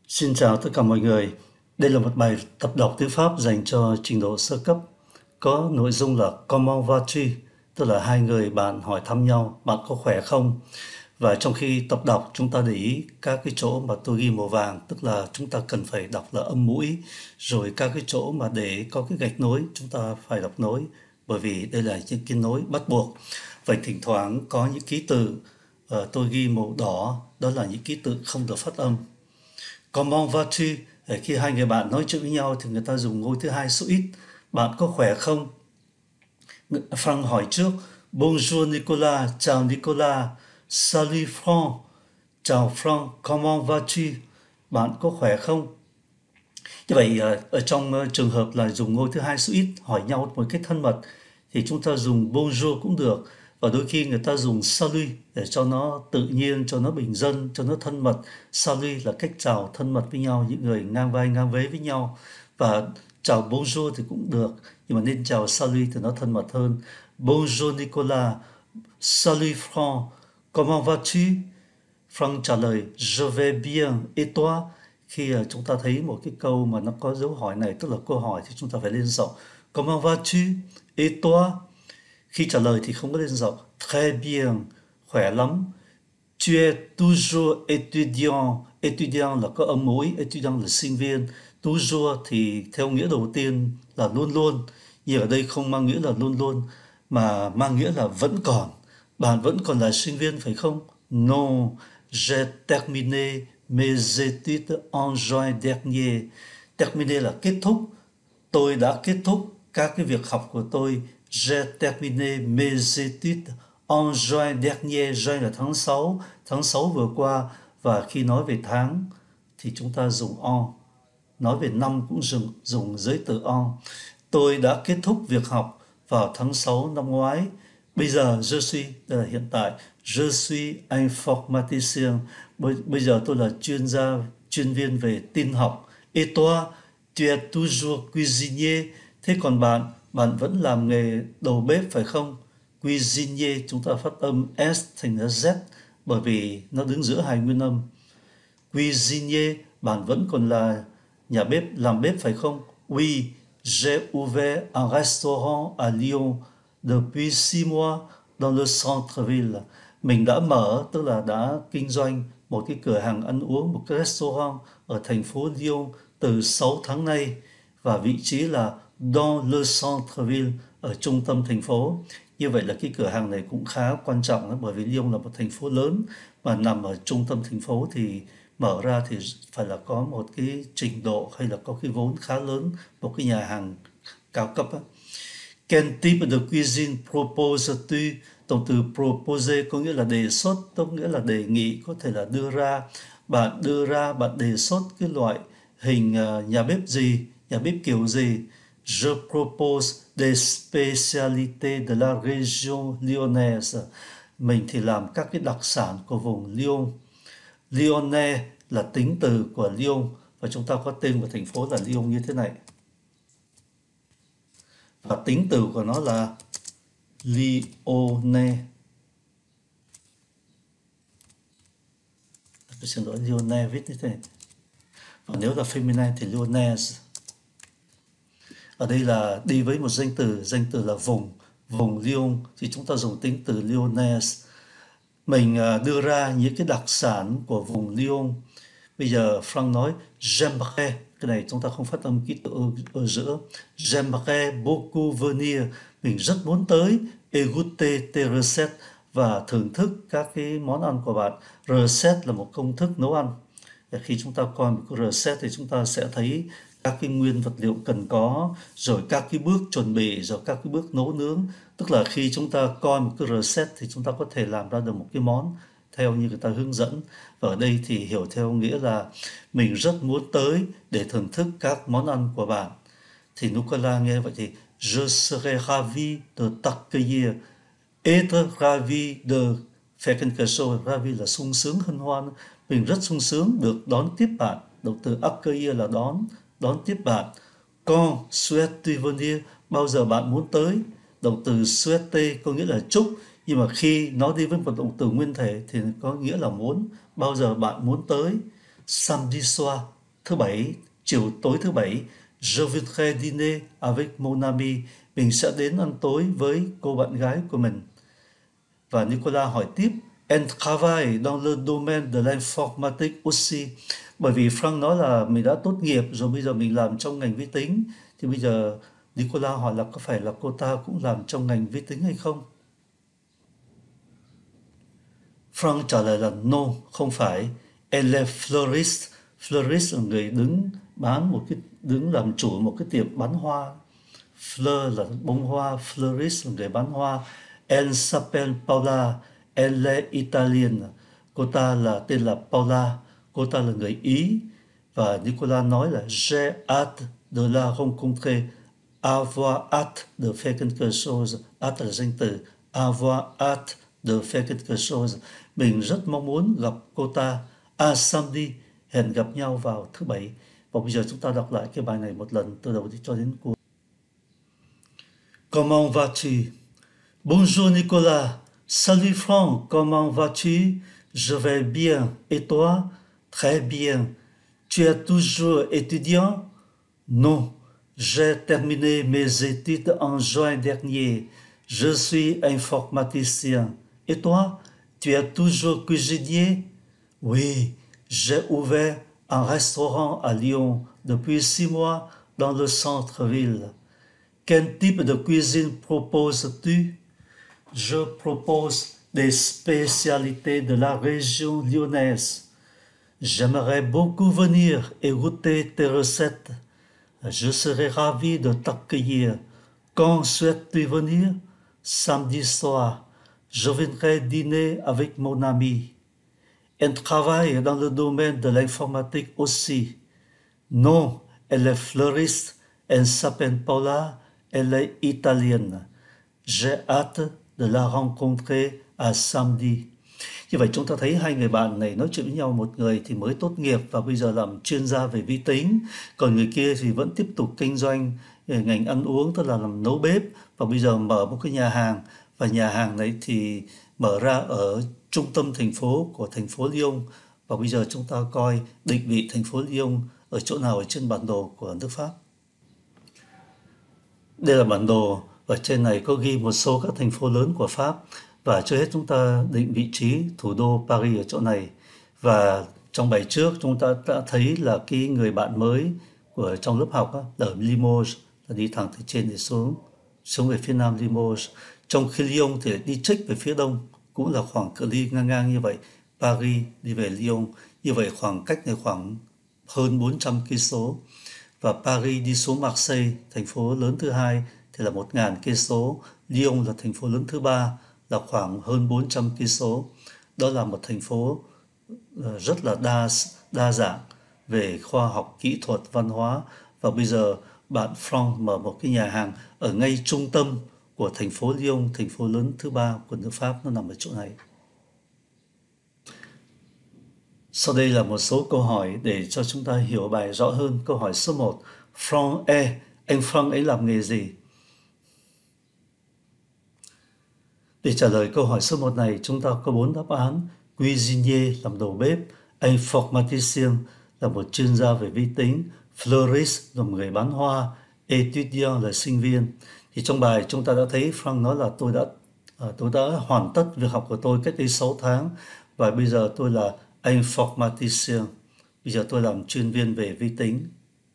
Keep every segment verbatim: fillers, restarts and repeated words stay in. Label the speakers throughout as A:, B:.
A: Xin chào tất cả mọi người. Đây là một bài tập đọc tiếng Pháp dành cho trình độ sơ cấp. Có nội dung là Comment vas-tu? Tức là hai người bạn hỏi thăm nhau, bạn có khỏe không? Và trong khi tập đọc, chúng ta để ý các cái chỗ mà tôi ghi màu vàng, tức là chúng ta cần phải đọc là âm mũi. Rồi các cái chỗ mà để có cái gạch nối, chúng ta phải đọc nối. Bởi vì đây là những cái nối bắt buộc. Vậy thỉnh thoảng có những ký tự ờ, tôi ghi màu đỏ, đó là những ký tự không được phát âm. Comment vas-tu? Để khi hai người bạn nói chuyện với nhau thì người ta dùng ngôi thứ hai số ít. Bạn có khỏe không? Frank hỏi trước. Bonjour Nicolas, chào Nicolas. Salut Franck, chào Franck, comment vas-tu? Bạn có khỏe không? Như vậy ờ, ở trong ờ, trường hợp là dùng ngôi thứ hai số ít hỏi nhau một cách thân mật thì chúng ta dùng bonjour cũng được, và đôi khi người ta dùng salut để cho nó tự nhiên, cho nó bình dân, cho nó thân mật. Salut là cách chào thân mật với nhau, những người ngang vai ngang vế với nhau. Và chào bonjour thì cũng được, nhưng mà nên chào salut thì nó thân mật hơn. Bonjour Nicolas, salut Franck, comment vas-tu? Frank trả lời Je vais bien et toi? Khi uh, chúng ta thấy một cái câu mà nó có dấu hỏi này, tức là câu hỏi, thì chúng ta phải lên giọng Comment vas-tu? Et toi? Khi trả lời thì không có lên giọng Très bien, khỏe lắm. Tu es toujours étudiant. Étudiant là có âm mũi, étudiant là sinh viên. Toujours thì theo nghĩa đầu tiên là luôn luôn, nhưng ở đây không mang nghĩa là luôn luôn mà mang nghĩa là vẫn còn. Bạn vẫn còn là sinh viên phải không? Non, j'ai terminé mes études en juin dernier. Terminé là kết thúc. Tôi đã kết thúc các cái việc học của tôi. J'ai terminé mes études en juin dernier. Juin là tháng sáu, tháng sáu vừa qua. Và khi nói về tháng thì chúng ta dùng en. Nói về năm cũng dùng, dùng giới từ en. Tôi đã kết thúc việc học vào tháng sáu năm ngoái. Bây giờ je suis, là hiện tại, je suis informaticien. Bây, bây giờ tôi là chuyên gia, chuyên viên về tin học. Et toi, tu es toujours cuisinier. Thế còn bạn, bạn vẫn làm nghề đầu bếp phải không? Cuisinier chúng ta phát âm S thành là Z bởi vì nó đứng giữa hai nguyên âm. Cuisinier, bạn vẫn còn là nhà bếp, làm bếp phải không? Oui, j'ai ouvert un restaurant à Lyon depuis six mois dans le centre-ville. Mình đã mở, tức là đã kinh doanh một cái cửa hàng ăn uống, một cái restaurant ở thành phố Lyon từ sáu tháng nay, và vị trí là dans le centre-ville, ở trung tâm thành phố. Như vậy là cái cửa hàng này cũng khá quan trọng đó, bởi vì Lyon là một thành phố lớn mà nằm ở trung tâm thành phố thì mở ra thì phải là có một cái trình độ hay là có cái vốn khá lớn, một cái nhà hàng cao cấp á. Quel type de cuisine proposes-tu? Động từ propose có nghĩa là đề xuất, có nghĩa là đề nghị, có thể là đưa ra. Bạn đưa ra, bạn đề xuất cái loại hình uh, nhà bếp gì, nhà bếp kiểu gì. Je propose des spécialités de la région lyonnaise. Mình thì làm các cái đặc sản của vùng Lyon. Lyonnais là tính từ của Lyon, và chúng ta có tên của thành phố là Lyon như thế này. Và tính từ của nó là Lyonnais. Tôi xin lỗi, Lyonnais viết như thế này. Và nếu là feminine thì Lyonnaise. Ở đây là đi với một danh từ, danh từ là vùng, vùng Lyon thì chúng ta dùng tính từ Lyonnaise. Mình đưa ra những cái đặc sản của vùng Lyon. Bây giờ Frank nói j'aimerais, cái này chúng ta không phát âm ký tự ở giữa. J'aimerais beaucoup venir, mình rất muốn tới. Et goûter tes recettes, và thưởng thức các cái món ăn của bạn. Recette là một công thức nấu ăn. Để khi chúng ta coi một cái recette thì chúng ta sẽ thấy các cái nguyên vật liệu cần có, rồi các cái bước chuẩn bị, rồi các cái bước nấu nướng. Tức là khi chúng ta coi một cái recette thì chúng ta có thể làm ra được một cái món theo như người ta hướng dẫn. Và ở đây thì hiểu theo nghĩa là mình rất muốn tới để thưởng thức các món ăn của bạn. Thì Nicolas nghe vậy thì je serais ravi de t'accueillir. Être ravi de faire quelque chose. Ravi là sung sướng, hân hoan. Mình rất sung sướng được đón tiếp bạn. Động từ accueillir là đón, đón tiếp bạn. Quand souhaites-tu venir? Bao giờ bạn muốn tới? Động từ souhaiter có nghĩa là chúc, nhưng mà khi nó đi với một động từ nguyên thể thì có nghĩa là muốn. Bao giờ bạn muốn tới? Samedi soir, thứ bảy, chiều tối thứ bảy, je voudrais dîner avec mon ami. Mình sẽ đến ăn tối với cô bạn gái của mình. Và Nicolas hỏi tiếp, elle travaille dans le domaine de l'informatique aussi. Bởi vì Frank nói là mình đã tốt nghiệp rồi, bây giờ mình làm trong ngành vi tính. Thì bây giờ Nicolas hỏi là có phải là cô ta cũng làm trong ngành vi tính hay không? Frank trả lời là no, không phải. Elle est fleuriste. Fleuriste là người đứng bán một cái đứng làm chủ một cái tiệm bán hoa. Fleur là bông hoa, fleuriste là người bán hoa. Elle s'appelle Paula. Elle est italienne. Cô ta là tên là Paula. Cô ta là người Ý. Và Nicolas nói là j'ai hâte de la rencontrer. Avoir hâte de faire quelque chose. Hâte là danh từ. Avoir hâte de faire quelque chose. Mình rất mong muốn gặp cô ta. À samedi, hẹn gặp nhau vào thứ bảy. Và bây giờ chúng ta đọc lại cái bài này một lần từ đầu cho đến cuối. Comment vas-tu? Bonjour Nicolas. Salut Franck, comment vas-tu? Je vais bien. Et toi? Très bien. Tu es toujours étudiant? Non. J'ai terminé mes études en juin dernier. Je suis informaticien. Et toi? Tu es toujours cuisinier? Oui. J'ai ouvert un restaurant à Lyon depuis six mois dans le centre-ville. Quel type de cuisine proposes-tu? Je propose des spécialités de la région lyonnaise. J'aimerais beaucoup venir et goûter tes recettes. Je serais ravi de t'accueillir. Quand souhaites-tu venir? Samedi soir. Je viendrai dîner avec mon ami. Elle travaille dans le domaine de l'informatique aussi. Non, elle est fleuriste. Elle s'appelle Paula. Elle est italienne. J'ai hâte de la rencontrer à samedi. Như vậy chúng ta thấy hai người bạn này nói chuyện với nhau, một người thì mới tốt nghiệp và bây giờ làm chuyên gia về vi tính, còn người kia thì vẫn tiếp tục kinh doanh ngành ăn uống, tức là làm nấu bếp, và bây giờ mở một cái nhà hàng, và nhà hàng này thì mở ra ở trung tâm thành phố của thành phố Lyon. Và bây giờ chúng ta coi định vị thành phố Lyon ở chỗ nào ở trên bản đồ của nước Pháp. Đây là bản đồ, và trên này có ghi một số các thành phố lớn của Pháp. Và trước hết chúng ta định vị trí thủ đô Paris ở chỗ này. Và trong bài trước chúng ta đã thấy là cái người bạn mới của trong lớp học đó, là ở Limoges, là đi thẳng từ trên để xuống, xuống về phía nam Limoges. Trong khi Lyon thì đi chếch về phía đông, cũng là khoảng cự ly ngang ngang như vậy. Paris đi về Lyon, như vậy khoảng cách này khoảng hơn bốn trăm cây số. Và Paris đi xuống Marseille, thành phố lớn thứ hai, thì là một nghìn cây số. Lyon là thành phố lớn thứ ba, là khoảng hơn bốn trăm cây số. Đó là một thành phố rất là đa đa dạng về khoa học, kỹ thuật, văn hóa. Và bây giờ bạn Franck mở một cái nhà hàng ở ngay trung tâm của thành phố Lyon, thành phố lớn thứ ba của nước Pháp, nó nằm ở chỗ này. Sau đây là một số câu hỏi để cho chúng ta hiểu bài rõ hơn. Câu hỏi số một. Franck est, anh Franck ấy làm nghề gì? Để trả lời câu hỏi số một này, chúng ta có bốn đáp án. Cuisinier làm đầu bếp, informaticien là một chuyên gia về vi tính, fleuriste là một người bán hoa, étudiant là sinh viên. Thì trong bài chúng ta đã thấy Franck nói là tôi đã tôi đã hoàn tất việc học của tôi cách đây sáu tháng và bây giờ tôi là informaticien. Bây giờ tôi làm chuyên viên về vi tính.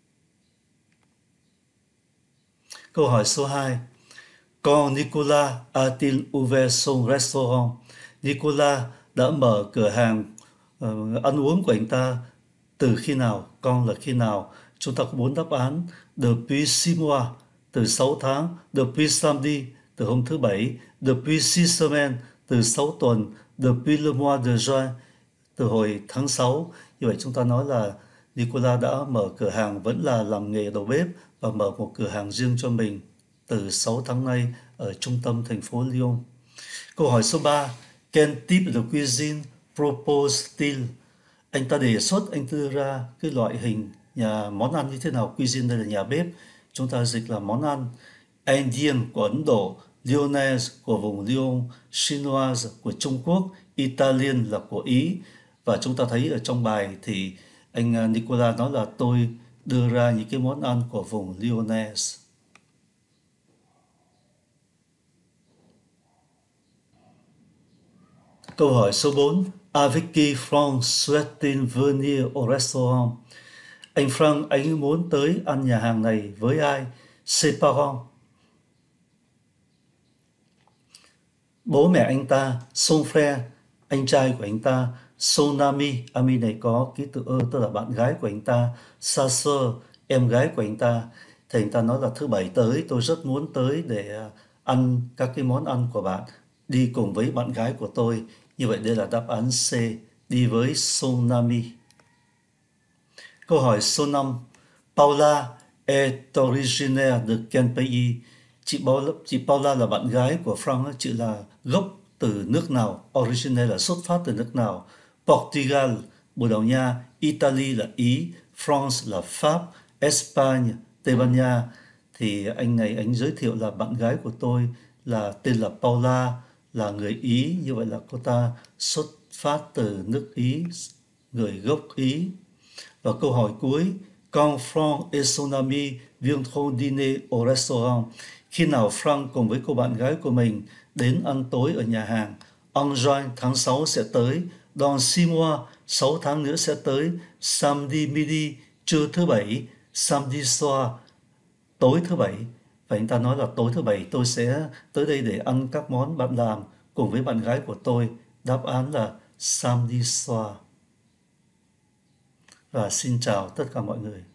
A: Câu hỏi số hai. Quand Nicolas a-t-il ouvert son restaurant? Nicolas đã mở cửa hàng uh, ăn uống của anh ta từ khi nào? Quand là khi nào? Chúng ta có bốn đáp án. Depuis six mois, từ sáu tháng. Depuis samedi, từ hôm thứ bảy. Depuis six semaines, từ sáu tuần. Depuis le mois de juin, từ hồi tháng sáu. Như vậy chúng ta nói là Nicolas đã mở cửa hàng vẫn là làm nghề đầu bếp và mở một cửa hàng riêng cho mình từ sáu tháng nay ở trung tâm thành phố Lyon. Câu hỏi số ba. Quel type de cuisine propose-t-il? Anh ta đề xuất, anh đưa ra cái loại hình nhà món ăn như thế nào? Cuisine đây là nhà bếp, chúng ta dịch là món ăn. Indien của Ấn Độ, Lyonnaise của vùng Lyon, Chinoise của Trung Quốc, Italian là của Ý. Và chúng ta thấy ở trong bài thì Anh à, Nicola nói là tôi đưa ra những cái món ăn của vùng Lyonnaise. Câu hỏi số bốn. Avec qui Franck souhaite-t-il venir au restaurant? Anh Frank, anh muốn tới ăn nhà hàng này với ai? Ses parents. Bố mẹ anh ta. Son frère, anh trai của anh ta. Son ami, ami này có ký tự ơ, tức là bạn gái của anh ta. Sa sœur, em gái của anh ta. Thì anh ta nói là thứ bảy tới, tôi rất muốn tới để à, ăn các cái món ăn của bạn, đi cùng với bạn gái của tôi. Như vậy đây là đáp án C, đi với son ami. Câu hỏi số năm. Paula est originaire de quel pays? Chị Paula, chị Paula là bạn gái của Frank, chị là gốc từ nước nào? Originaire là xuất phát từ nước nào? Portugal, Bồ Đào Nha. Italy là Ý. France là Pháp. Espagne, Tây Ban Nha. Thì anh này anh giới thiệu là bạn gái của tôi là tên là Paula, là người Ý. Như vậy là cô ta xuất phát từ nước Ý, người gốc Ý. Và câu hỏi cuối, quand Franck et son ami viendront dîner au restaurant? Khi nào Frank cùng với cô bạn gái của mình đến ăn tối ở nhà hàng? En juin, tháng sáu sẽ tới. Dans six mois, sáu tháng nữa sẽ tới. Samedi midi, trưa thứ bảy. Samedi soir, tối thứ bảy. Và anh ta nói là tối thứ bảy tôi sẽ tới đây để ăn các món bạn làm cùng với bạn gái của tôi. Đáp án là samedi soir. Và xin chào tất cả mọi người.